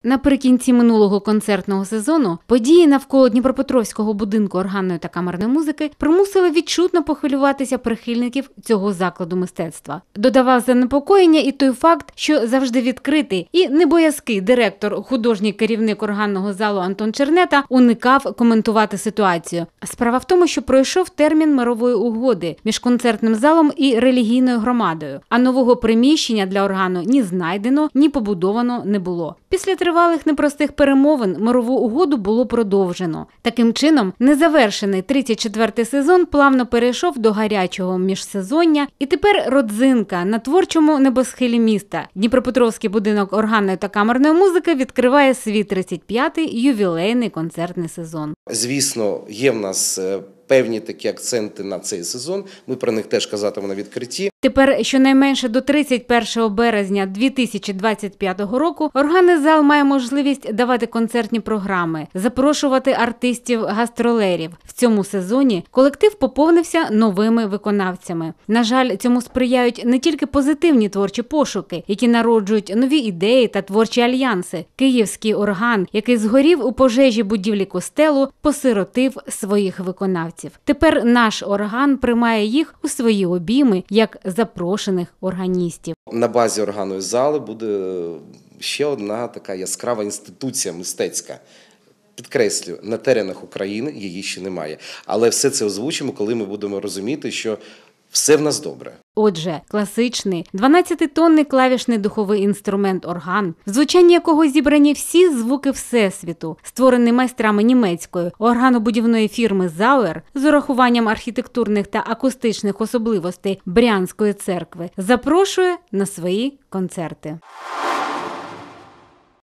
Наприкінці минулого концертного сезону події навколо Дніпропетровського будинку органної та камерної музики примусили відчутно похвилюватися прихильників цього закладу мистецтва. Додавав занепокоєння і той факт, що завжди відкритий і небоязкий директор, художній керівник органного залу Антон Чернета уникав коментувати ситуацію. Справа в тому, що пройшов термін мирової угоди між концертним залом і релігійною громадою, а нового приміщення для органу ні знайдено, ні побудовано не було. Після тривалих непростих перемовин мирову угоду було продовжено. Таким чином, незавершений 34-й сезон плавно перейшов до гарячого міжсезоння, і тепер родзинка на творчому небосхилі міста. Дніпропетровський будинок органної та камерної музики відкриває свій 35-й ювілейний концертний сезон. Звісно, є в нас певні такі акценти на цей сезон, ми про них теж казатимемо на відкритті. Тепер щонайменше до 31 березня 2025 року органний зал має можливість давати концертні програми, запрошувати артистів-гастролерів. В цьому сезоні колектив поповнився новими виконавцями. На жаль, цьому сприяють не тільки позитивні творчі пошуки, які народжують нові ідеї та творчі альянси. Київський орган, який згорів у пожежі будівлі костелу, посиротив своїх виконавців. Тепер наш орган приймає їх у свої обійми, як запрошених органістів. На базі органної зали буде ще одна така яскрава інституція мистецька. Підкреслюю, на теренах України її ще немає. Але все це озвучимо, коли ми будемо розуміти, що все в нас добре. Отже, класичний 12-тонний клавішний духовий інструмент орган, в звучанні якого зібрані всі звуки Всесвіту, створений майстрами німецької органобудівної фірми Зауер з урахуванням архітектурних та акустичних особливостей Брянської церкви, запрошує на свої концерти.